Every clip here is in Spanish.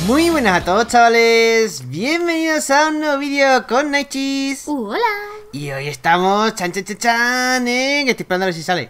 Muy buenas a todos, chavales. Bienvenidos a un nuevo vídeo con Nightcheese. Hola. Y hoy estamos que estoy esperando a ver si sale.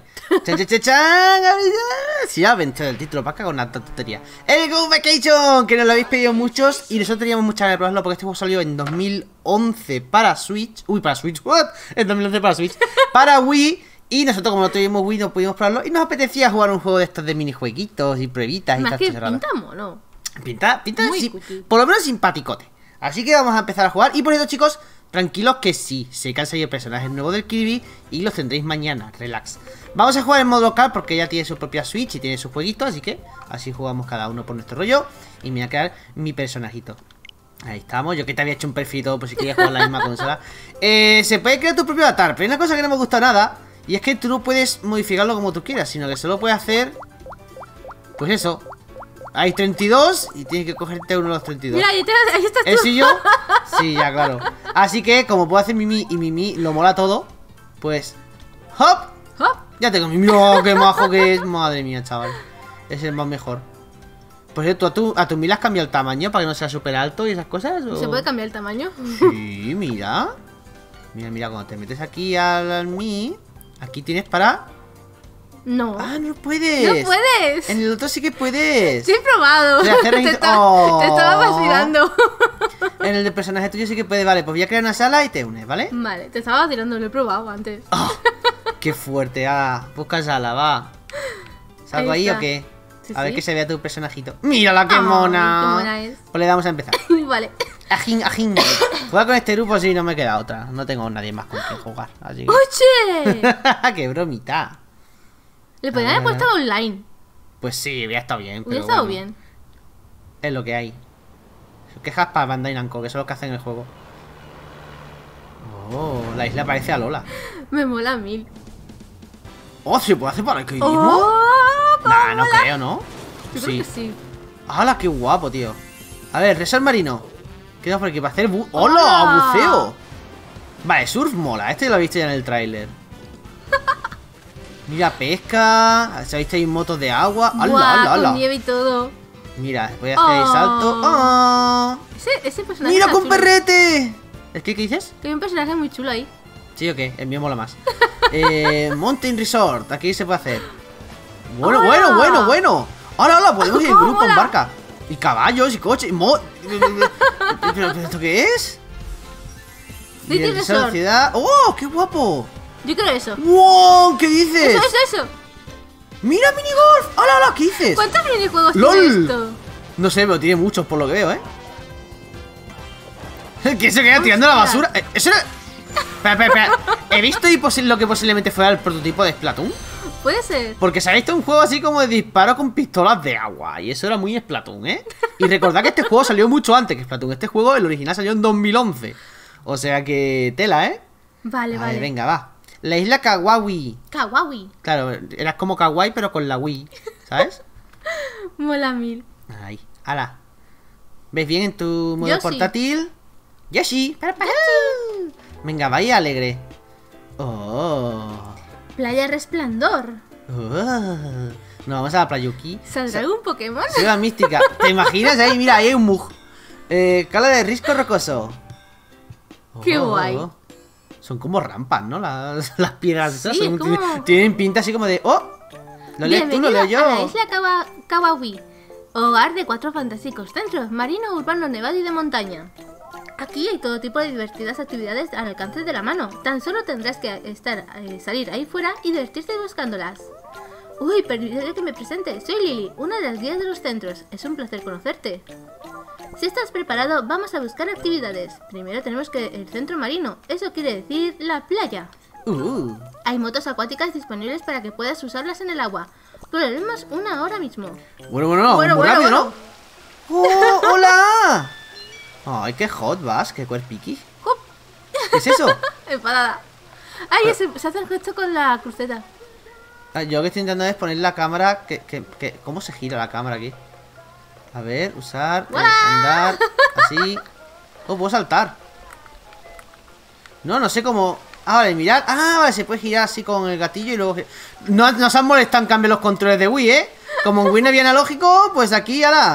Chan. Si ya ven el título, para cagar una tontería. El Go Vacation, que nos lo habéis pedido muchos y nosotros teníamos muchas ganas de probarlo porque este juego salió en 2011 para Switch. Uy, para Switch, what? En 2011 para Switch. Para Wii. Y nosotros, como no tuvimos Wii, no pudimos probarlo. Y nos apetecía jugar un juego de estos de minijueguitos y pruebitas y Más tal. que pinta mono. Pinta Muy sí, cookie. por lo menos simpaticote. Así que vamos a empezar a jugar. Y por eso, chicos, tranquilos que sí, se han salido personajes nuevos del Kirby y los tendréis mañana, relax. Vamos a jugar en modo local porque ya tiene su propia Switch y tiene su jueguito, así que así jugamos cada uno por nuestro rollo. Y me voy a crear mi personajito. Ahí estamos, yo que te había hecho un perfil y todo por si querías jugar en la misma consola. Se puede crear tu propio avatar, pero hay una cosa que no me gusta nada. Y es que tú no puedes modificarlo como tú quieras, sino que solo puedes hacer, pues eso. Hay 32 y tienes que cogerte uno de los 32. Mira, ahí estás tú. ¿Ese y yo? Sí, ya, claro. Así que, como puedo hacer Mimi y Mimi lo mola todo, pues... ¡Hop! Hop. Ya tengo Mimi. ¡Oh, qué majo que es! Madre mía, chaval. Es el más mejor. Pues ¿tú a tu Mimi le has cambiado el tamaño para que no sea súper alto y esas cosas? ¿o? ¿Se puede cambiar el tamaño? Sí, mira. Mira, cuando te metes aquí al Mi, aquí tienes para... No. ¡Ah, no puedes! ¡No puedes! En el otro sí que puedes. Sí, he probado. Voy a hacer Te Oh. estaba vacilando. En el de personaje tuyo sí que puede, vale. Pues voy a crear una sala y te unes, ¿vale? Vale, te estaba vacilando, lo he probado antes. Oh, ¡qué fuerte! Ah, busca sala, va. ¿Salgo ahí está. o qué? Sí, A ver sí. que se vea tu personajito. ¡Mírala, qué Ay, mona! qué mona es. Pues le damos a empezar. Vale. Ajín. Jugar con este grupo sí, no me queda otra. No tengo nadie más con quien jugar. Así que... ¡Oye! ¡Qué bromita! Le podrían haber puesto online. Pues sí, hubiera estado bien. Hubiera Pero estado bueno, bien. es lo que hay. Quejas para Bandai Namco, que eso es lo que hacen en el juego. Oh, la isla parece a Lola. Me mola 1000. Oh, ¿se puede hacer paracaidismo? ¡Oh! ¿Cómo Nah, no mola? creo, ¿no? Yo creo que sí. ¡Hala, qué guapo, tío! A ver, resort marino. ¿Qué tengo por aquí? Para hacer ¡hola! ¡Hola! ¡Buceo! Vale, surf mola. Este lo he visto ya en el tráiler. Mira, pesca. ¿Se ha visto ahí motos de agua? Guau, ¡Hala! con nieve y todo. Mira, voy a hacer el salto. ¡Oh! Ese personaje ¡Mira, está con chulo. perrete! ¿Es que qué dices? Que hay un personaje muy chulo ahí. Sí, o qué, el mío mola más. Mountain Resort, aquí se puede hacer. Bueno. Hola, podemos ir en ¿Cómo grupo, en mola? barca. Y caballos, y coches, ¿Pero esto qué es? City Y el Resort. ciudad. ¡Oh, qué guapo! Yo quiero eso. ¡Wow! ¿Qué dices? Eso. ¡Mira, minigolf! ¡Hola! ¿Qué dices? ¿Cuántos minijuegos ¡Lol! tiene esto? No sé, pero tiene muchos por lo que veo, ¿eh? ¿Quién se queda tirando la basura? Eso era... Espera. He visto lo que posiblemente fuera el prototipo de Splatoon. Puede ser. Porque se ha visto un juego así como de disparo con pistolas de agua. Y eso era muy Splatoon, ¿eh? Y recordad que este juego salió mucho antes que Splatoon. Este juego, el original, salió en 2011. O sea que tela, ¿eh? Vale. Vale, venga, va. La isla Kawaii. Kawaii. Claro, eras como Kawaii pero con la Wii, ¿sabes? Mola 1000. Ahí, ala. ¿Ves bien en tu modo Yo sí. portátil? Yoshi. Venga, vaya alegre. Oh. Playa Resplandor. Oh. No, vamos a la Playuki. ¿Saldrá algún Pokémon? Ciudad mística. ¿Te imaginas ahí? Mira, ahí hay un mug. Cala de risco rocoso. Qué guay. Son como rampas, ¿no? Las piedras esas Sí, son- como- tienen pinta así como de... ¡Oh! ¿Lo lees tú? ¿Lo leo yo? A la isla Kawaii, hogar de 4 fantásticos centros, marino, urbano, nevado y de montaña. Aquí hay todo tipo de divertidas actividades al alcance de la mano. Tan solo tendrás que salir ahí fuera y divertirte buscándolas. Uy, permíteme que me presente. Soy Lily, una de las guías de los centros. Es un placer conocerte. Si estás preparado, vamos a buscar actividades. Primero tenemos que el centro marino. Eso quiere decir la playa. Hay motos acuáticas disponibles para que puedas usarlas en el agua. Probaremos una ahora mismo. Bueno, Bueno, muy rápido, bueno. ¿no? ¡Oh, hola! Ay, qué hot vas, qué cuerpiqui. ¡Jup! ¿Qué es eso? Enfadada. Ay, se hace el gesto con la cruceta. Ah, yo lo que estoy intentando es poner la cámara. ¿Cómo se gira la cámara aquí? A ver, usar, andar, así. Oh, puedo saltar. No sé cómo. Ah, vale, mirad. Ah, vale, se puede girar así con el gatillo y luego... No se han molestado en cambiar los controles de Wii, ¿eh? Como en Wii no había analógico, pues aquí, ahora.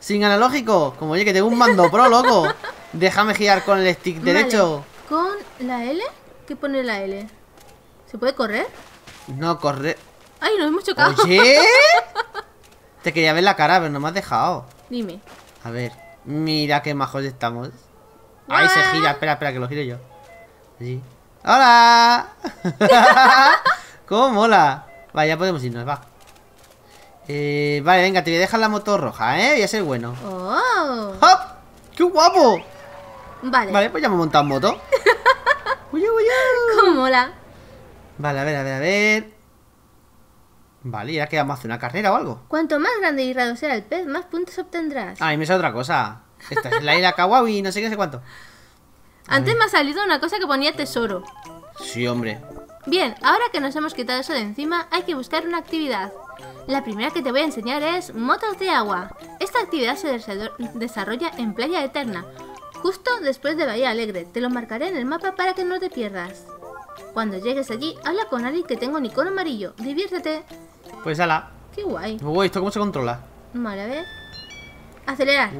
Sin analógico. Como yo que tengo un mando pro, loco. Déjame girar con el stick derecho. Vale. ¿Con la L? ¿Qué pone la L? ¿Se puede correr? No, corre. ¡Ay, nos hemos chocado! Oye. Te quería ver la cara, pero no me has dejado. Dime. A ver. Mira qué majos estamos. Ahí se gira. Espera, espera, que lo giro yo. Así. ¡Hola! ¿Cómo mola? Vale, ya podemos irnos, va. Vale, venga, te voy a dejar la moto roja, ¿eh? Voy a ser bueno. ¡Oh! ¡Hop! ¡Qué guapo! Vale. Vale, pues ya me he montado en moto. ¡Uy, uy, uy! ¿Cómo mola? Vale, a ver, a ver, a ver. Vale, ¿y ahora qué vamos a hacer? ¿Una carrera o algo? Cuanto más grande y raro sea el pez, más puntos obtendrás. Ah, y me sale otra cosa. Esta es la isla Kawaii, no sé qué, no sé cuánto. Antes me ha salido una cosa que ponía tesoro. Sí, hombre. Bien, ahora que nos hemos quitado eso de encima, hay que buscar una actividad. La primera que te voy a enseñar es motos de agua. Esta actividad se desarrolla en Playa Eterna, justo después de Bahía Alegre. Te lo marcaré en el mapa para que no te pierdas. Cuando llegues allí, habla con alguien que tenga un icono amarillo. Diviértete. Pues ala. Qué guay. Uy, ¿esto cómo se controla? Vale, a ver. Acelerar.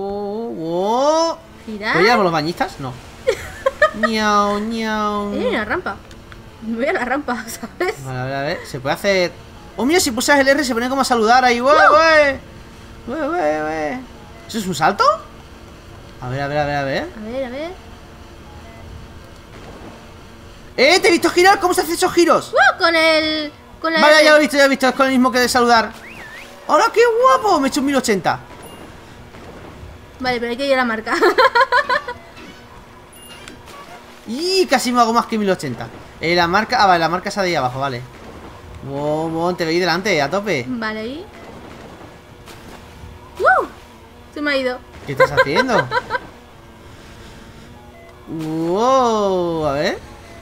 Girar. ¿Podríamos los bañistas? No. Ñau, ñau. Hay una rampa. Me voy a la rampa, ¿sabes? Vale, a ver, se puede hacer. Oh, mira, si pulsas el R se pone como a saludar ahí. ¡Wey, wey! ¡Wey, wey, wey! ¿Eso es un salto? A ver, a ver, a ver, a ver. A ver, a ver. ¡Te he visto girar! ¿Cómo se hacen esos giros? Con el... Vale, ya lo he visto, ya lo he visto. Es con el mismo que de saludar. ¡Hola, qué guapo! Me he hecho un 1080. Vale, pero hay que ir a la marca. Y casi me hago más que 1080. La marca... Ah, vale, la marca esa de ahí abajo, vale. Te veis delante, a tope. Vale, ahí. ¡Wow! Se me ha ido. ¿Qué estás haciendo? ¡Wow! A ver.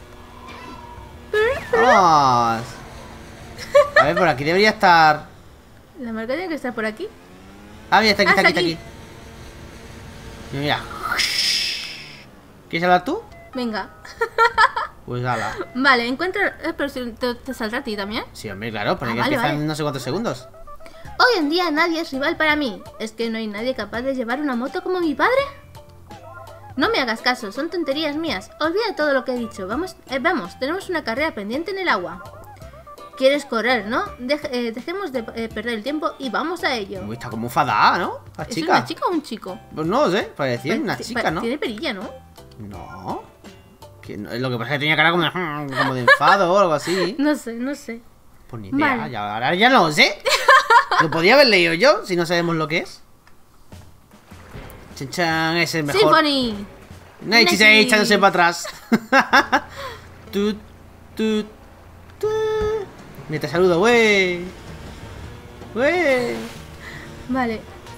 Vamos. A ver, por aquí debería estar. La marca tiene que estar por aquí. Ah, mira, está aquí, Ah, está aquí, está está aquí. Mira. ¿Quieres hablar tú? Venga. Pues hala. Vale, encuentra... pero si te saldrá a ti también. Sí, hombre, claro, porque vale, empiezan vale. no sé cuántos segundos. Hoy en día nadie es rival para mí. ¿Es que no hay nadie capaz de llevar una moto como mi padre? No me hagas caso, son tonterías mías. Olvida todo lo que he dicho. Vamos, tenemos una carrera pendiente en el agua. ¿Quieres correr, no? Dejemos de perder el tiempo y vamos a ello. Uy, está como enfadada, ¿no? La ¿Es chica. una chica o un chico? Pues no lo sé, parecía una chica, ¿no? Tiene perilla, ¿no? No. Lo que pasa es que tenía cara como de enfado o algo así. No sé, no sé. Pues ni idea, Vale. ahora ya no lo sé. Lo podía haber leído yo, si no sabemos lo que es. Chan chan, ese es mejor. Symphony. Nike se echándose para atrás. Tut, tut, tut. Mira, te saludo, wey. Wey. Vale.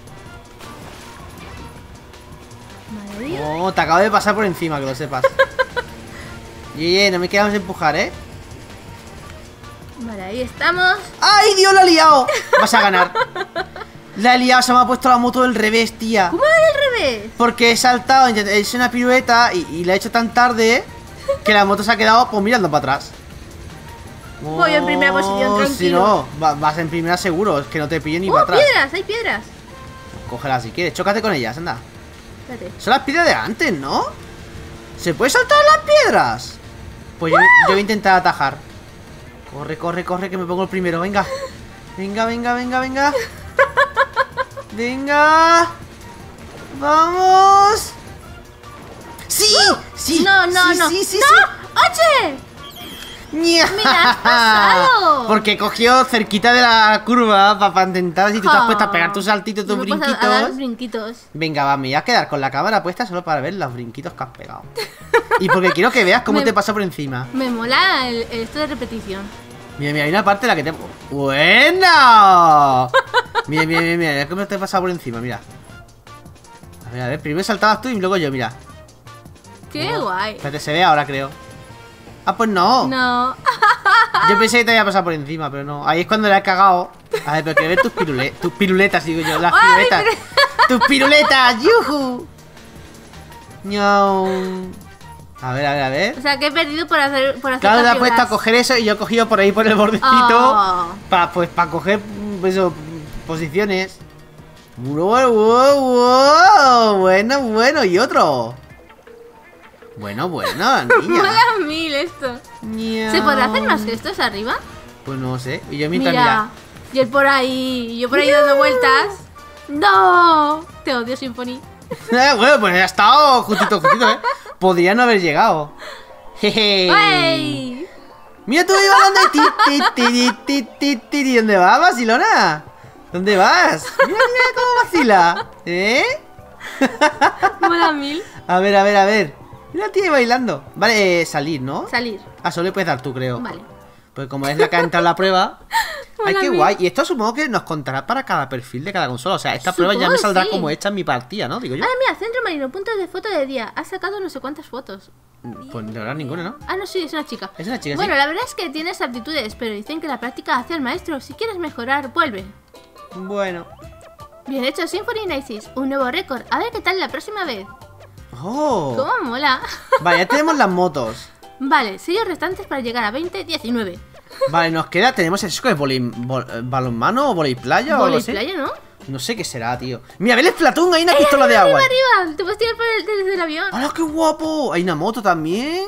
Maravilla. Oh, te acabo de pasar por encima, que lo sepas. No me quedamos empujar, ¿eh? Vale, ahí estamos. ¡Ay, Dios, la he liado! Vas a ganar. La he liado, se me ha puesto la moto del revés, tía. ¿Cómo del revés? Porque he saltado, he hecho una pirueta y la he hecho tan tarde que la moto se ha quedado pues mirando para atrás. Voy en primera posición, tranquilo. Si no, vas en primera seguro, es que no te pillen ni ¡Oh, para atrás. piedras! ¡Hay piedras! Cógelas si quieres, chócate con ellas, anda. Espérate. Son las piedras de antes, ¿no? ¿Se puede saltar las piedras? Pues yo voy a intentar atajar. Corre, corre, corre, que me pongo el primero, venga. Venga, venga, venga, venga. Venga. Vamos. ¡Sí! ¡Sí! No, no, sí, no. Sí, sí, ¡No! ¡Oye! ¡Ña! ¡Me la has pasado! Porque cogió cerquita de la curva para intentar si tú te has puesto a pegar tus saltitos, tus Me he puesto a dar brinquitos. brinquitos. Venga, va, me voy a quedar con la cámara puesta solo para ver los brinquitos que has pegado. Y porque quiero que veas cómo te pasa por encima. Me mola esto de repetición. Mira, mira, hay una parte en la que te... ¡Bueno! Mira, mira, mira, mira, cómo te pasa por encima, mira. A ver, primero saltabas tú y luego yo, mira. ¡Qué guay! Espérate, se ve ahora, creo. Ah, pues no. No. Yo pensé que te había pasado por encima, pero no. Ahí es cuando le has cagado. A ver, pero que ver tus piruletas, digo yo, las ¡Ay, piruletas. ¡Tus piruletas! ¡Yuhu! ¡Ñau! A ver, a ver, a ver. O sea, que he perdido por hacer Claro, te has capturas. puesto a coger eso y yo he cogido por ahí por el bordecito. Oh. Para coger eso, posiciones. Wow. Bueno. Y otro. Bueno, niña. Mola 1000 esto. ¿Se podrá hacer más gestos arriba? Pues no sé. Y yo mientras Mira. Y él por ahí. Yo por ahí dando vueltas. ¡No! Te odio, Symphony. Bueno, pues ha estado justito, ¿eh? Podría no haber llegado. Jeje. ¡Ey! Mira, tú ibas andando y ¿dónde vas, vacilona? ¿Dónde vas? Mira cómo vacila. ¿Eh? Mola 1000. A ver. Mira, tío, bailando. Vale, salir, ¿no? Salir. Ah, solo le puedes dar tú, creo. Vale. Pues como es la que ha entrado en la prueba. Ay, Mola qué 1000. guay. Y esto supongo que nos contará para cada perfil de cada consola. O sea, esta prueba ya me Supongo, saldrá sí. como hecha en mi partida, ¿no? Digo yo. Ah, mira, Centro Marino, puntos de foto de día. Has sacado no sé cuántas fotos. Pues de verdad ninguna, ¿no? Ah, no, sí, es una chica. Es una chica, Bueno, sí. la verdad es que tienes aptitudes, pero dicen que la práctica hace al maestro. Si quieres mejorar, vuelve. Bueno. Bien hecho, Symphony Nices. Un nuevo récord. A ver qué tal la próxima vez. Oh. ¿Cómo mola? Vale, ya tenemos las motos. Vale, sellos restantes para llegar a 20-19. Vale, nos queda, tenemos eso que es balonmano o playa o algo Voley así. playa, ¿no? No sé qué será, tío. Mira, ves el Splatoon, hay una pistola de agua. ¡Arriba! Te puedes tirar desde el avión. ¡Hala, qué guapo! Hay una moto también.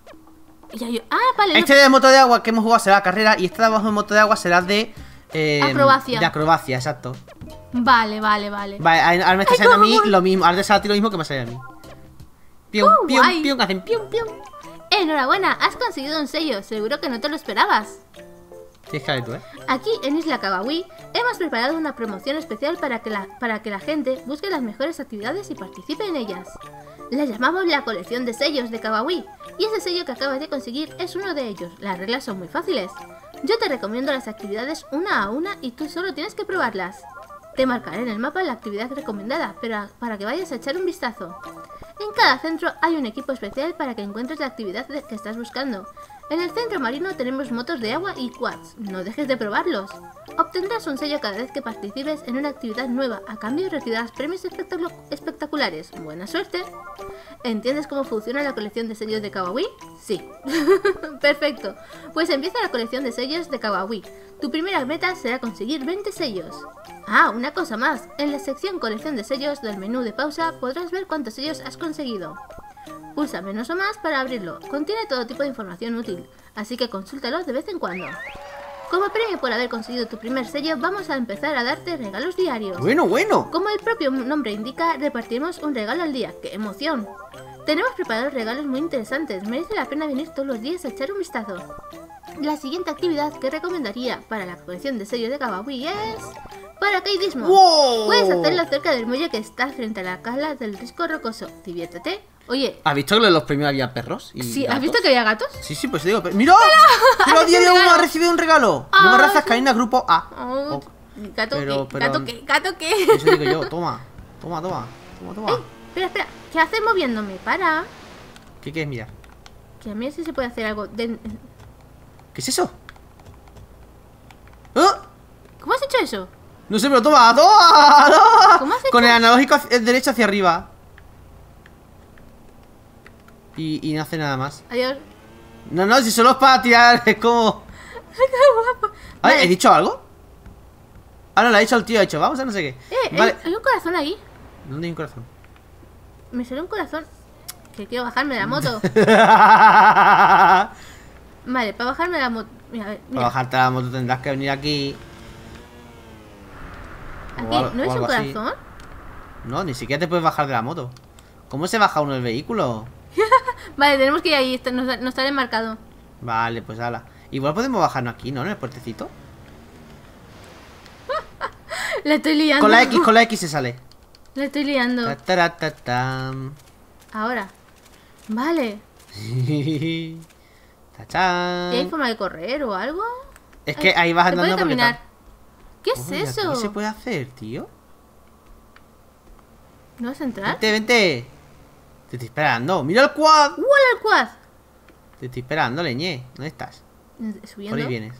Ah, vale. Este de moto de agua que hemos jugado será carrera y esta de abajo de moto de agua será de Acrobacia. De acrobacia, exacto. Vale. Vale, ahora me está saliendo a mí cómo lo mismo. Ahora te sale a ti lo mismo que me sale a mí. Pium, guay. pium, hacen pium, pium. Enhorabuena, has conseguido un sello. Seguro que no te lo esperabas. Tienes que ver tú, ¿eh? Aquí en Isla Kawaii hemos preparado una promoción especial para que la gente busque las mejores actividades y participe en ellas. La llamamos la colección de sellos de Kawaii y ese sello que acabas de conseguir es uno de ellos. Las reglas son muy fáciles. Yo te recomiendo las actividades una a una y tú solo tienes que probarlas. Te marcaré en el mapa la actividad recomendada, pero para que vayas a echar un vistazo. En cada centro hay un equipo especial para que encuentres la actividad que estás buscando. En el centro marino tenemos motos de agua y quads. No dejes de probarlos. Obtendrás un sello cada vez que participes en una actividad nueva. A cambio recibirás premios espectaculares. Buena suerte. ¿Entiendes cómo funciona la colección de sellos de Kawaii? Sí. Perfecto. Pues empieza la colección de sellos de Kawaii. Tu primera meta será conseguir 20 sellos. Ah, una cosa más. En la sección colección de sellos del menú de pausa podrás ver cuántos sellos has conseguido. Pulsa menos o más para abrirlo. Contiene todo tipo de información útil, así que consúltalo de vez en cuando. Como premio por haber conseguido tu primer sello, vamos a empezar a darte regalos diarios. Bueno. Como el propio nombre indica, repartiremos un regalo al día. ¡Qué emoción! Tenemos preparados regalos muy interesantes. Merece la pena venir todos los días a echar un vistazo. La siguiente actividad que recomendaría para la colección de sellos de Kawaii es... paracaidismo. ¡Wow! Puedes hacerlo cerca del muelle que está frente a la cala del risco rocoso. Diviértete. Oye, ¿Has visto que en los premios había perros? Y sí, ¿has gatos? visto que había gatos? Sí, pues digo, ¡mira! ¡Mira, diario uno ha recibido un regalo! Nueva raza canina grupo A. Oh, gato, Pero- ¿qué? ¿Gato qué? ¿Gato qué? Eso digo yo, toma. Espera, ¿qué haces moviéndome? Para. ¿Qué quieres mirar? Que a mí sí se puede hacer algo. ¿Qué es eso? ¿Ah? ¿Cómo has hecho eso? No sé, pero toma. ¿Cómo has hecho? Con el analógico derecho hacia arriba. Y no hace nada más. Adiós. No, si solo es para tirar, es como... Ay, Vale. ¿he dicho algo? Ah, no, le ha dicho al tío, ha dicho, vamos a no sé qué. Vale. Hay un corazón ahí. ¿Dónde hay un corazón? Me sale un corazón. Que quiero bajarme de la moto. Para Vale, para bajarme de la moto. Mira, a ver, mira. bajarte la moto tendrás que venir aquí. Aquí, o algo- ¿no o es un algo así. corazón? No, ni siquiera te puedes bajar de la moto. ¿Cómo se baja uno del vehículo? Vale, tenemos que ir ahí. Nos sale marcado. Vale, pues ala. Igual podemos bajarnos aquí, ¿no? En el puertecito. Le estoy liando. Con la X se sale. Le estoy liando. Ta-ta-ra-ta-tam. Ahora. Vale. ¡Tachán! ¿Y hay forma de correr o algo? Es que ahí vas ¿Se puede andando porque caminar? tal. ¿Qué es Uy, eso? ¿qué se puede hacer, tío? ¿No vas a entrar? Vente. Te estoy esperando. ¡Mira el quad! ¡Hola, el quad! Te estoy esperando, leñe. ¿Dónde estás? Subiendo. Por ahí vienes.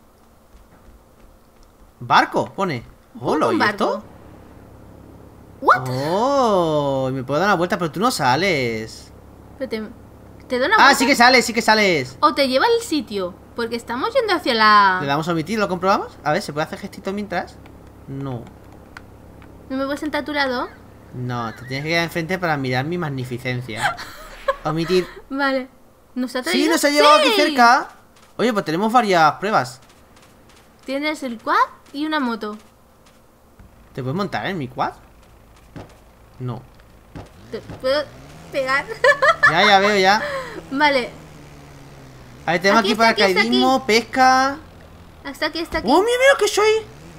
Barco, pone. Hola, Un ¿y barco. esto? ¿What? Oh, me puedo dar una vuelta, pero tú no sales. Pero te da una Ah, vuelta sí que sales. o te lleva al sitio. Porque estamos yendo hacia la... Le damos a omitir, ¿lo comprobamos? A ver, ¿se puede hacer gestito mientras? No. ¿No me voy a sentar a tu lado? No, te tienes que quedar enfrente para mirar mi magnificencia. Omitir. Vale. ¿Nos ha Sí, traído? nos ha llevado aquí ¡Sí! cerca. Oye, pues tenemos varias pruebas. Tienes el quad y una moto. ¿Te puedes montar en mi quad? No. ¿Te puedo pegar? Ya veo, ya. Vale. A ver, tenemos Aquí aquí está, aquí está, paracaidismo, pesca. Hasta aquí, hasta aquí. ¡Oh, mira, mira lo que soy!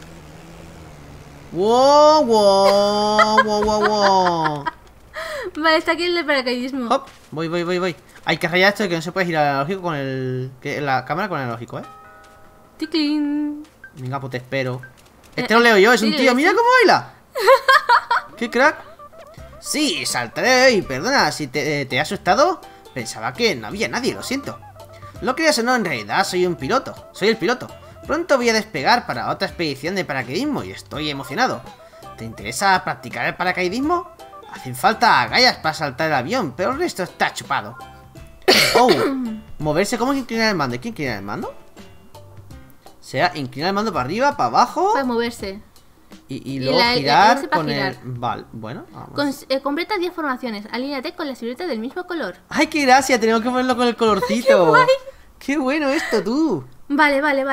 ¡Wow, wow, wow, wow, wow! Vale, está aquí el de paracaidismo. Hop, voy. Hay que rayar esto de que no se puede girar el analógico con el... la cámara con el analógico, ¿eh? Ticlin. Venga, pues te espero. Este lo leo yo, es un sí, tío. sí. ¡Mira cómo baila! ¡Qué crack! Sí, saltaré y perdona si te he asustado. Pensaba que no había nadie, lo siento. Lo creas o no, en realidad soy un piloto. Soy el piloto. Pronto voy a despegar para otra expedición de paracaidismo y estoy emocionado. ¿Te interesa practicar el paracaidismo? Hacen falta agallas para saltar el avión, pero el resto está chupado. Oh, moverse, ¿cómo que inclinar el mando? ¿Hay que inclinar el mando? O sea, inclinar el mando para arriba, para abajo Para moverse. y y luego la- girar ese para con girar. el... Vale, bueno, vamos. Completa 10 formaciones. Alíñate con la silueta del mismo color. ¡Ay, qué gracia! Tenemos que ponerlo con el colorcito. ¡Qué bueno esto, tú! Vale. Vale.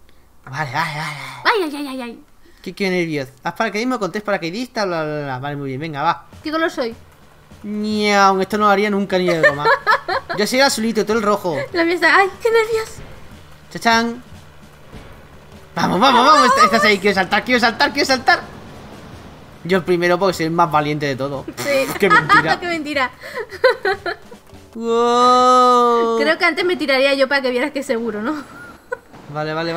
Ay. Qué nervios. Haz paracaidismo con 3 paracaidistas, bla, bla, bla. Vale, muy bien, venga, va. ¿Qué color soy? Ñau, esto no lo haría nunca ni de broma. Yo soy el azulito, tú el rojo. La mía está... ¡Ay, qué nervios! Chachán. Vamos. Estás ahí, quiero saltar. Yo el primero porque soy el más valiente de todo. Sí. Qué mentira. ¡Qué mentira! Wow. Creo que antes me tiraría yo para que vieras que es seguro, ¿no? Vale. Vale.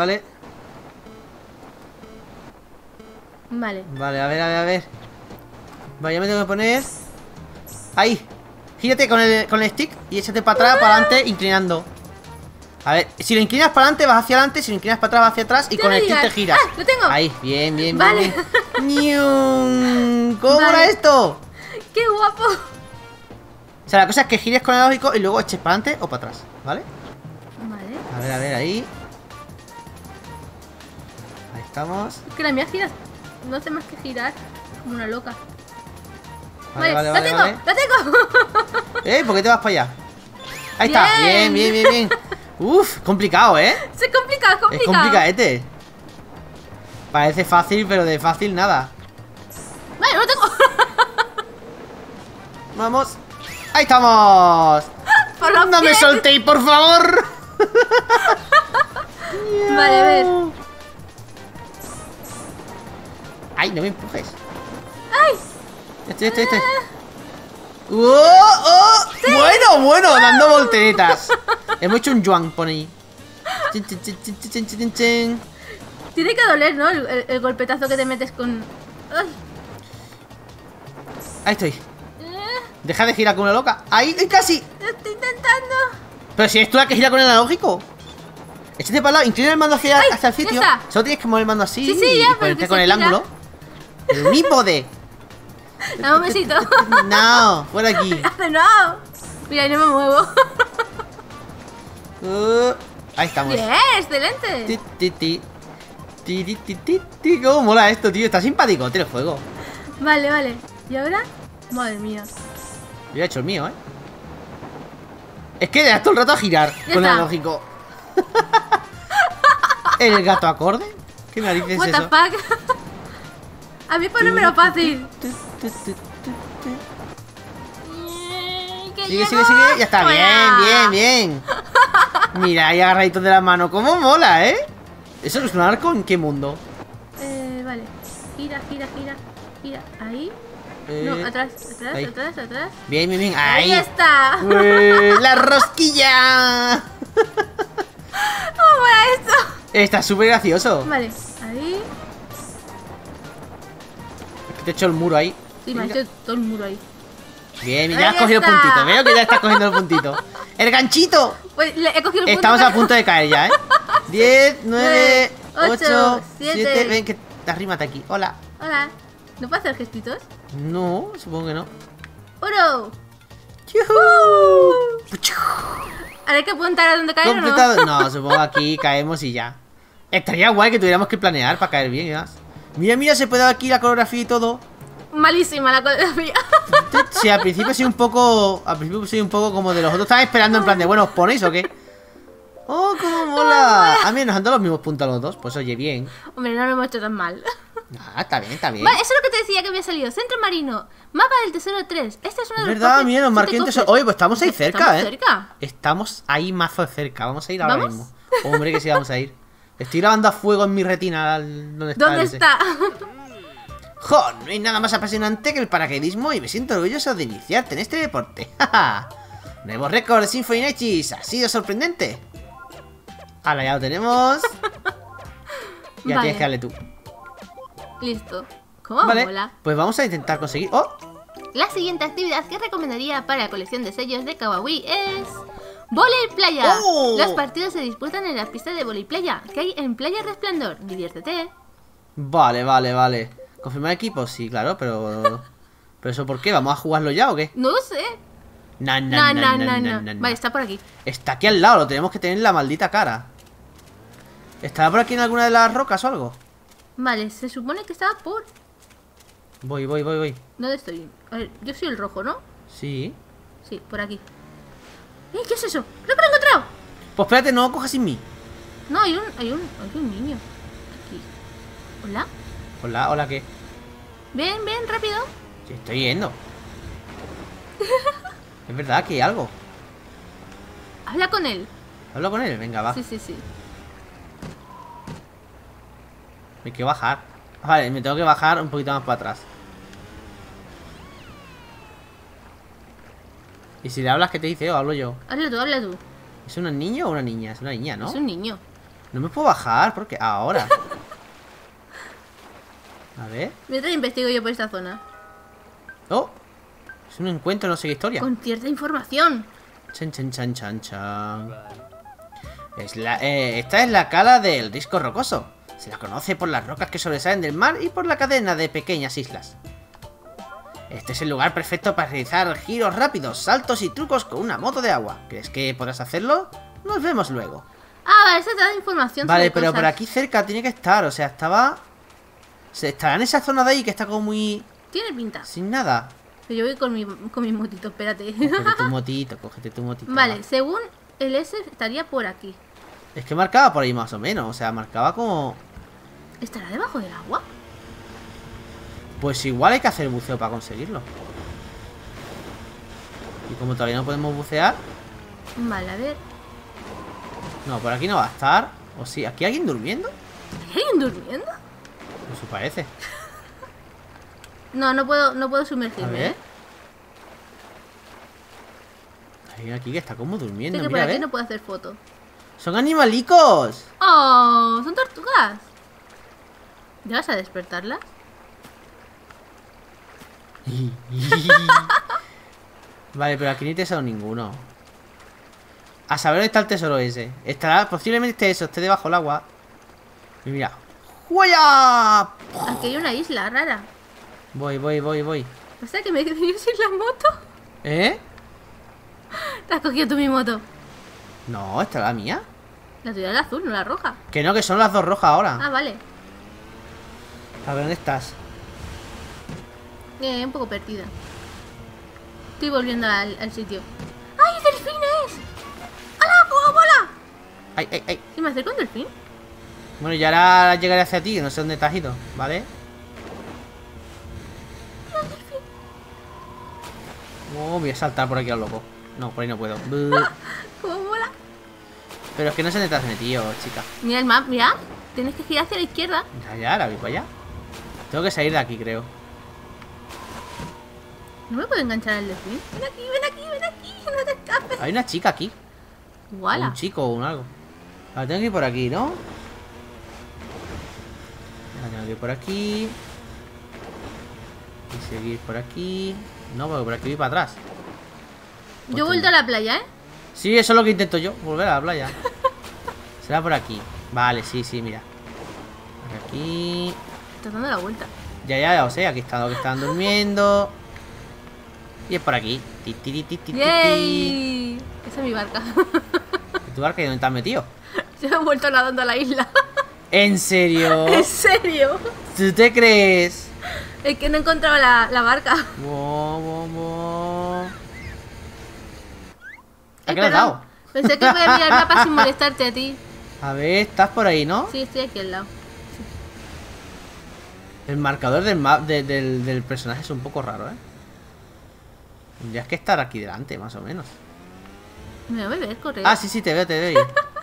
Vale, a ver. Vale, ya me tengo que poner. Ahí. Gírate con el stick y échate para atrás, para adelante, inclinando. A ver, si lo inclinas para adelante, vas hacia adelante. Si lo inclinas para atrás, vas hacia atrás. Y Ya con no el stick digas. te giras. ¡Ah, lo tengo! Ahí, bien. Vale. Ñium. ¿Cómo Vale. era esto? ¡Qué guapo! O sea, la cosa es que gires con el lógico y luego eches para adelante o para atrás, ¿vale? Vale. A ver, ahí. Ahí estamos. Es que la mía gira... No hace más que girar. Como una loca. Vale. ¡Lo tengo! ¿Por qué te vas para allá? Ahí está, bien. Uf, complicado, ¿eh? Es complicado. Es complicadete. Parece fácil, pero de fácil nada. Vale, lo tengo. Vamos. ¡Ahí estamos! Por los ¡No me pies. soltéis, por favor! Vale, a ver. ¡Ay, no me empujes! ¡Ay! Este. ¡Oh! Bueno, dando volteretas. Hemos hecho un yuan, pone ahí. Chin. Tiene que doler, ¿no? El golpetazo que te metes con... ¡Ay! Ahí estoy. Deja de girar con una loca. Ahí, casi. Estoy intentando. Pero si es tú la que gira con el analógico. Échate para el lado, inclina el mando hacia el sitio. ya está. Solo tienes que mover el mando así Sí, ya, y pero ponerte que con se el gira. ángulo. El unípode. Dame un besito. No, fuera aquí. No. Mira, ahí no me muevo. Ahí estamos. Bien, excelente. ¿Cómo mola esto, tío? Está simpático, tío, el juego. Vale. ¿Y ahora? Madre mía. Yo he hecho el mío, ¿eh? Es que le das todo el rato a girar Ya con el está. analógico. ¿El gato acorde? ¿Qué narices es What the eso? fuck. A mí ponérmelo fácil. Sigue. Ya está, bien. Mira, ahí agarraditos de la mano. ¿Cómo mola, eh? ¿Eso es un arco? ¿En qué mundo? Vale. Gira. Ahí. Eh, No, atrás. ahí. Bien. Bien. Ahí Ahí. está. ¡La rosquilla! ¿Cómo mola esto? Está súper gracioso. Vale, ahí. Es que te he hecho el muro ahí. Sí, me ha hecho todo el muro ahí. Bien, ya Ahí has cogido el está. puntito. Veo que ya estás cogiendo el puntito. ¡El ganchito! Pues he cogido el punto. Estamos a punto de caer ya, ¿eh? 10, 9, 8, 8, 7. 7. Ven, que arrímate aquí. Hola. Hola. ¿No puedo hacer gestitos? No, supongo que no. ¡Oro! ¡Yujú! ¿Ahora hay que apuntar a dónde caer o no? ¿Completado? No, supongo que aquí caemos y ya. Estaría guay que tuviéramos que planear para caer bien y demás. Mira, se puede dar aquí la coreografía y todo. Malísima la coreografía. Sí, al principio soy un poco. Al principio soy un poco como de los otros. Estaba esperando en plan de, bueno, ¿os ponéis o qué? ¡Oh, cómo mola! A mí nos han dado los mismos puntos a los dos, pues oye, bien. Hombre, no lo hemos hecho tan mal. Ah, está bien, está bien. Vale, eso es lo que te decía que había salido. Centro Marino, mapa del Tesoro 3. Este es uno Es de los verdad, cofres, mira, nos marqué un 7 tesoro. cofres. Oye, pues estamos ahí cerca, Estamos ¿eh? cerca. Estamos ahí mazo cerca. Vamos a ir ahora ¿Vamos? mismo. Hombre, que sí, vamos a ir. Estoy grabando a fuego en mi retina. ¿Dónde está? ¿Dónde ese? está? ¡Jo! No hay nada más apasionante que el paracaidismo y me siento orgulloso de iniciarte en este deporte. ¡Ja! Nuevo récord de Symphony Nights. Ha sido sorprendente. Ahora ya lo tenemos. Ya Vale. tienes que darle tú. Listo. ¿Cómo Vale, mola? pues vamos a intentar conseguir. ¡Oh! La siguiente actividad que recomendaría para la colección de sellos de Kawaii es... ¡Voley Playa! ¡Oh! Los partidos se disputan en la pista de Voley Playa, que hay en Playa Resplandor. Diviértete. Vale, vale, vale. ¿Confirmar equipo? Sí, claro, pero. ¿Pero eso por qué? ¿Vamos a jugarlo ya o qué? No lo sé. No, No. Vale, está por aquí. Está aquí al lado, lo tenemos que tener en la maldita cara. ¿Estará por aquí en alguna de las rocas o algo? Vale, se supone que estaba por... Voy. ¿Dónde estoy? A ver, yo soy el rojo, ¿no? Sí. Sí, por aquí. ¿Qué es eso? ¡Creo que lo he encontrado! Pues espérate, no lo cojas sin mí. No, hay un niño. Aquí. ¿Hola? Hola, hola, ¿qué? Ven, rápido. Sí, estoy yendo. Es verdad que hay algo. Habla con él. Hablo con él, venga, va. Sí. Me quiero bajar. Vale, me tengo que bajar un poquito más para atrás. ¿Y si le hablas, qué te dice? ¿O hablo yo? Habla tú. ¿Es un niño o una niña? Es una niña, ¿no? Es un niño. No me puedo bajar porque ahora. A ver. Mientras investigo yo por esta zona. Oh, es un encuentro, no sé qué historia. Con cierta información. Chan. Esta es la cala del disco rocoso. Se la conoce por las rocas que sobresalen del mar y por la cadena de pequeñas islas. Este es el lugar perfecto para realizar giros rápidos, saltos y trucos con una moto de agua. ¿Crees que podrás hacerlo? Nos vemos luego. Vale, esa te da información Vale, sobre pero cosas. por aquí cerca tiene que estar. O sea, estará en esa zona de ahí que está como muy... Tiene pinta. sin nada. Pero yo voy con mi motito, espérate. Cógete tu motito. Vale, va. según el S estaría por aquí. Es que marcaba por ahí más o menos. O sea, marcaba como... ¿Estará debajo del agua? Pues igual hay que hacer buceo para conseguirlo. Y como todavía no podemos bucear... Vale, a ver. No, por aquí no va a estar. O sí, ¿aquí hay alguien durmiendo? ¿Hay alguien durmiendo? Eso parece. No puedo A sumergirme, ver. ¿eh? Hay alguien aquí que está como durmiendo. Sé que por Mira, aquí ¿ves? no puedo hacer foto. ¡Son animalicos! ¡Oh! ¡Son tortugas! ¿Ya vas a despertarlas? Vale, pero aquí no hay tesoro ninguno. A saber dónde está el tesoro ese. Estará, posiblemente esté debajo del agua. Y mira. ¡Huella! Aquí hay una isla rara. Voy. ¿Pasa que me he quedado ir sin la moto? ¿Eh? ¿Te has cogido tú mi moto? No, esta es la mía. La tuya es la azul, no la roja. Que no, que son las dos rojas ahora. Ah, vale. A ver, ¿dónde estás? Un poco perdida. Estoy volviendo al sitio. ¡Ay, delfines! ¡Hala! ¡Oh, bola! Ay. ¿Y me acerco a un delfín? Bueno, y ahora llegaré hacia ti, que no sé dónde te has ido, ¿vale? Oh, voy a saltar por aquí a lo loco. No, por ahí no puedo. ¿Cómo mola? Pero es que no sé dónde te has metido, chica. Mira el mapa, mira. Tienes que girar hacia la izquierda. Ya, la vi para allá. Tengo que salir de aquí, creo. No me puedo enganchar al delfín. Ven aquí, no te escapes. Hay una chica aquí. O Guala. un chico o un algo. Ahora tengo que ir por aquí, ¿no? Ahora tengo que ir por aquí. Y seguir por aquí. No, porque por aquí voy para atrás. Yo he vuelto a la playa, ¿eh? Sí, eso es lo que intento yo, volver a la playa. Será por aquí. Vale, sí, mira. Por aquí. Estás dando la vuelta. Ya, o sea, aquí están los que están durmiendo. Y es por aquí. ¡Yay! Esa es mi barca. ¿Y tu barca y dónde te has metido? Yo he vuelto nadando a la isla. ¿En serio? ¿En serio? ¿Tú te crees? Es que no encontraba la barca. ¿A qué le has dado? Pensé que voy a mirar el mapa sin molestarte a ti. A ver, estás por ahí, ¿no? Sí, estoy aquí al lado. El marcador del personaje es un poco raro, ¿eh? Tendrías que estar aquí delante, más o menos. Me voy a ver, correr. Ah, sí, te veo.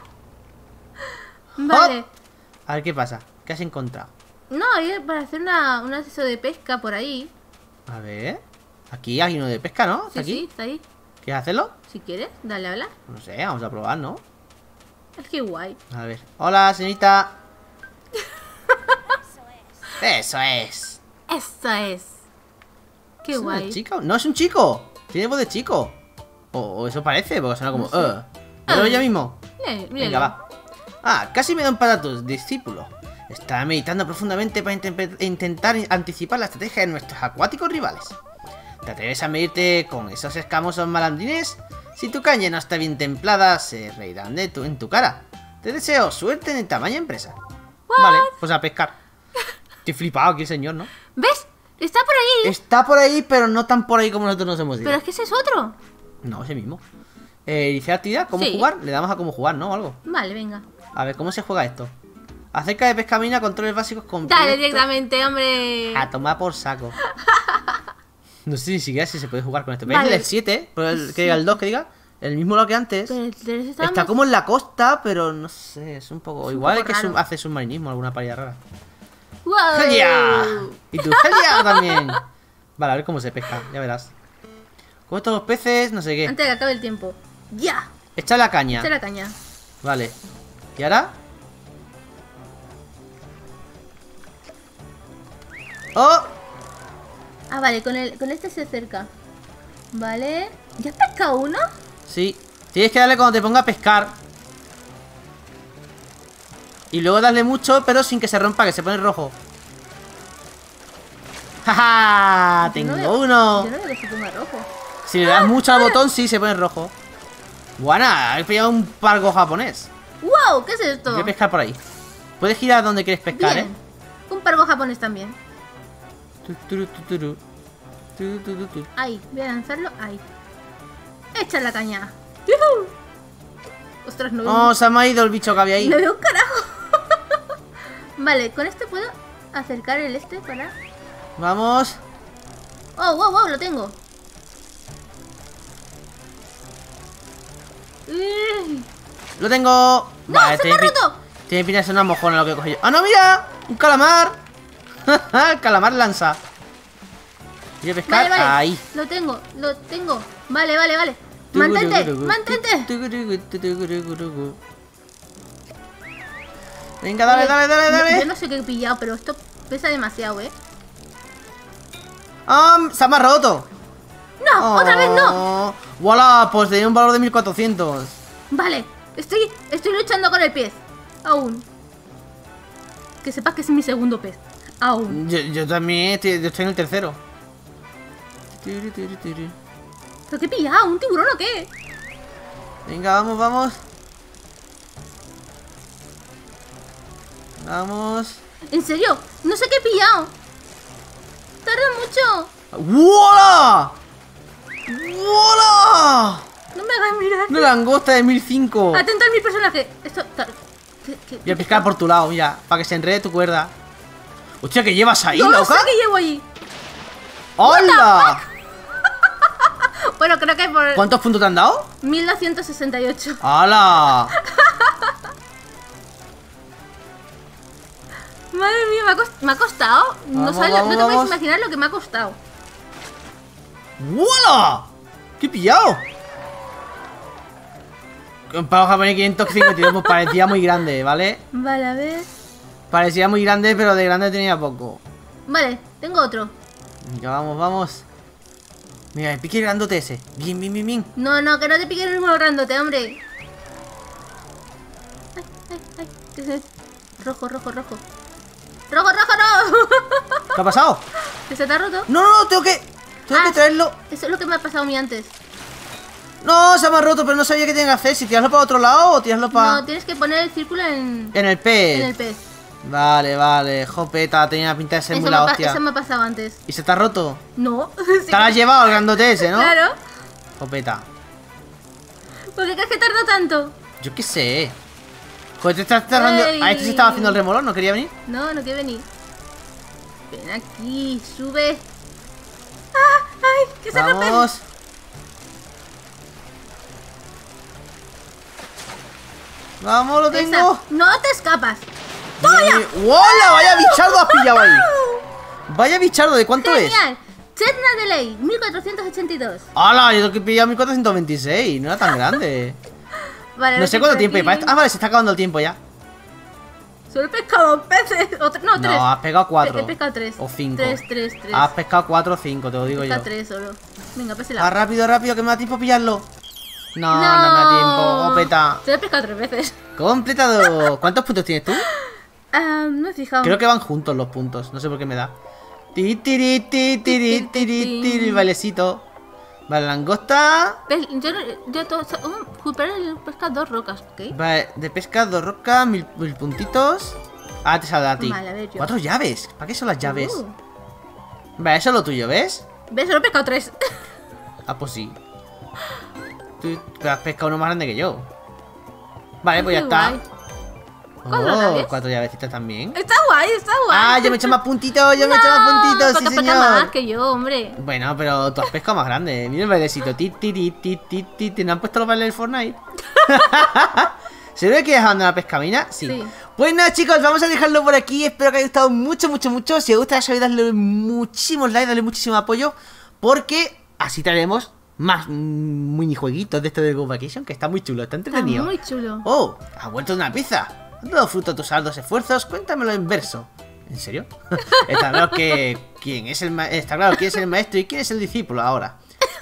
Vale. ¡Hop! A ver qué pasa. ¿Qué has encontrado? No, hay para hacer un acceso de pesca por ahí. A ver. Aquí hay uno de pesca, ¿no? ¿Está Sí, aquí? sí, está ahí. ¿Quieres hacerlo? Si quieres, dale a hablar. No sé, vamos a probar, ¿no? Es que guay. A ver. Hola, señorita. Eso es. Eso es. Qué ¿Es una guay. chica? No, es un chico. Tiene voz de chico. O eso parece, porque suena como... No sé. ¿Pero ya mismo? Míralo. Venga, va. Ah, casi me dan para tus discípulos. Estaba meditando profundamente para intentar anticipar la estrategia de nuestros acuáticos rivales. ¿Te atreves a medirte con esos escamosos malandrines? Si tu caña no está bien templada, se reirán en tu cara. Te deseo suerte en tamaña empresa. Vale, pues a pescar. Estoy flipado aquí el señor, ¿no? ¿Ves? Está por ahí. Está por ahí, pero no tan por ahí como nosotros nos hemos ido. Pero es que ese es otro. No, ese mismo. Iniciar actividad, ¿cómo Sí. jugar? Le damos a cómo jugar, ¿no? O algo. Vale, venga. A ver, ¿cómo se juega esto? Acerca de pescamina, controles básicos con... Dale directamente, hombre. A tomar por saco. No sé ni siquiera si se puede jugar con esto. Vale. ¿Ves el 7? Que diga el 2, que diga. El mismo lo que antes. Pero el 3 Está como en la costa, pero no sé, es un poco... un igual poco es que raro. hace submarinismo, alguna parida rara. ¡Wow! ¡Helia! Y tú, ¡Helia! También. Vale, a ver cómo se pesca, ya verás. Con estos los peces, no sé qué. Antes de que acabe el tiempo. ¡Ya! Echa la caña. Echa la caña. Vale. ¿Y ahora? ¡Oh! Ah, vale, con este se acerca. Vale. ¿Ya has pescado uno? Sí. Tienes que darle cuando te ponga a pescar. Y luego darle mucho, pero sin que se rompa, que se pone rojo. ¡Ja! Yo no Tengo veo- uno. Yo no veo que se ponga rojo. Si le das mucho al botón, sí, se pone rojo. Buena, he pillado un pargo japonés. ¡Wow! ¿Qué es esto? Voy a pescar por ahí. Puedes girar donde quieres pescar, Bien. Un pargo japonés también. ¿eh? Ahí, voy a lanzarlo ahí. Echa la caña. ¡Yujú! Ostras, no veo, Oh, se me ha ido el bicho que había ahí. no veo un carajo. Vale, con este puedo acercar el este para... Vamos. ¡Oh, wow, wow! Lo tengo. Lo tengo. ¡No, se me ha roto! Tiene pinta de ser una mojona lo que he cogido. ¡Ah, no, mira! ¡Un calamar! El calamar lanza. Voy a pescar Vale, vale. ahí. Lo tengo. Vale, vale, vale. Mantente, mantente. Venga, dale, Oye, dale, dale, Yo dale. no sé qué he pillado, pero esto pesa demasiado, ¿eh? ¡Ah! ¡Se me ha roto! ¡No! ¡Otra vez no! ¡Voilà! Pues tenía un valor de 1400. Vale, estoy luchando con el pez. Aún. Que sepas que es mi segundo pez. Aún. Yo también yo estoy en el tercero. ¿Pero qué he pillado? ¿Un tiburón o qué? Venga, vamos, vamos. Vamos. ¿En serio? No sé qué he pillado. Tarda mucho. ¡Voilà! ¡Voilà! No me hagas mirar. Una langosta de 1005. Atento a mi personaje. Esto... Voy a pescar por tu lado, mira, para que se enrede tu cuerda. Hostia, ¿qué llevas ahí, No lo sé loca? qué llevo ahí. ¡Hola! Bueno, creo que por ¿Cuántos puntos te han dado? 1268. ¡Hala! Madre mía, me ha costado. No, Vamos, sabes, vamos, no te puedes vamos. imaginar lo que me ha costado. ¡Voilà! ¿Qué he pillado? Un pavo japonés 552, pues parecía muy grande, ¿vale? Vale, a ver. Parecía muy grande, pero de grande tenía poco. Vale, tengo otro. Venga, vamos, vamos. Mira, el pique grandote ese. Bien, bien, bien, bien. No, no, que no te pique ninguno grandote, hombre. Ay, ay, ay. ¿Qué es esto? Rojo, rojo, rojo. ¡Rojo, rojo, no! ¿Qué ha pasado? ¿Que se te ha roto? No, no, no, tengo que traerlo. Eso es lo que me ha pasado a mí antes. No, se me ha roto, pero no sabía qué tenía que hacer. Si tirarlo para otro lado o tirarlo para... No, tienes que poner el círculo en En el pez. el pez. Vale, vale. Jopeta, tenía pinta de ser muy la hostia. Eso me ha pasado antes. ¿Y se te ha roto? No. Te la has llevado el grandote ese, ¿no? Claro. Jopeta. ¿Por qué crees que tarda tanto? Yo qué sé. Joder, te estás cerrando. Ey. ¿A este se estaba haciendo el remolón? ¿No quería venir? No, no quiere venir. Ven aquí, sube. ¡Ah! ¡Ay! ¡Que se rompe! Vamos. Vamos, lo tengo. Esa. ¡No te escapas! Bien. ¡Hola! ¡Vaya bichardo has pillado ahí! Vaya bichardo, ¿de cuánto es? ¡Genial! Chetna de ley, 1482. ¡Hala! Yo que he pillado 1426. No era tan grande. Vale, No sé cuánto tiempo hay para esto. Ah, vale, se está acabando el tiempo ya. Solo he pescado 2 peces. No, 3. No, has pegado 4. He pescado 3. O 5. 3. Has pescado 4 o 5, te lo digo He yo. pescado 3 solo. Venga, Ah, pésela. rápido, rápido, que me da tiempo a pillarlo. No, no me da tiempo. Jopeta. Solo he pescado 3 veces. Completado. ¿Cuántos puntos tienes tú? No he fijado. Creo que van juntos los puntos. No sé por qué me da. Ti, tiri, ti, tiri, tiri, tiri, el bailecito. Vale, langosta. ¿Ves? Yo todo. Pero he pescado 2 rocas, ¿ok? Vale, de pesca, 2 rocas, 1000 puntitos. Ah, te saldrá a ti. Vale, a ver yo. 4 llaves. ¿Para qué son las llaves? Vale, eso es lo tuyo, ¿ves? ¿Ves? Solo he pescado 3. Ah, pues sí. Tú has pescado uno más grande que yo. Vale, pues ya Qué está. guay. ¿Cuántas llaves? 4 llavecitas también. Está guay, está guay. Ah, yo me he hecho más puntitos, yo me he hecho más puntitos, sí porque pesca señor. más que yo, hombre. Bueno, pero tú has pescado más grande. Mira el bailecito. Ti, tiri, ti, ti, ti, ti. ¿No han puesto los bailes del Fortnite? ¿Seguro que quieres abandonar la pescamina? Sí. Sí. Pues nada, chicos, vamos a dejarlo por aquí. Espero que haya gustado mucho, mucho, mucho. Si os gusta, ya sabéis, darle muchísimos likes, darle muchísimo apoyo. Porque así traeremos más minijueguitos de esto de Go Vacation, que está muy chulo, está Está entretenido. muy chulo. Oh, ha vuelto una pizza. ¿Han dado fruto a tus arduos esfuerzos? Cuéntamelo en verso. ¿En serio? Está claro que quién es el está claro quién es el maestro y quién es el discípulo ahora.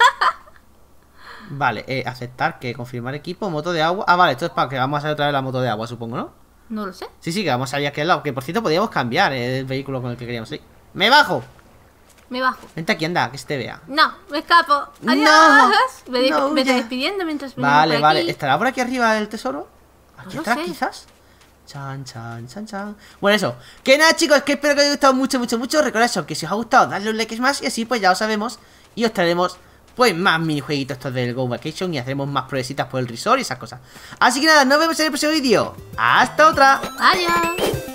Vale, aceptar que confirmar equipo, moto de agua. Ah, vale, esto es para que vamos a hacer otra vez la moto de agua, supongo, ¿no? No lo sé. Sí, sí, que vamos a ir aquí al lado. Que por cierto podríamos cambiar el vehículo con el que queríamos ir. ¡Me bajo! Me bajo. Vente aquí, anda, que se te vea. No, me escapo. Adiós. No, me no, estoy ya. despidiendo mientras venimos Vale, por vale. aquí. ¿Estará por aquí arriba el tesoro? ¿Aquí No lo atrás, sé. quizás? Chan, chan, chan, chan. Bueno, eso. Que nada, chicos, que espero que os haya gustado mucho, mucho, mucho. Recordad eso, que si os ha gustado, dadle un like más y así pues ya lo sabemos. Y os traeremos, pues, más minijueguitos estos del Go Vacation y haremos más pruebecitas por el resort y esas cosas. Así que nada, nos vemos en el próximo vídeo. ¡Hasta otra! Adiós.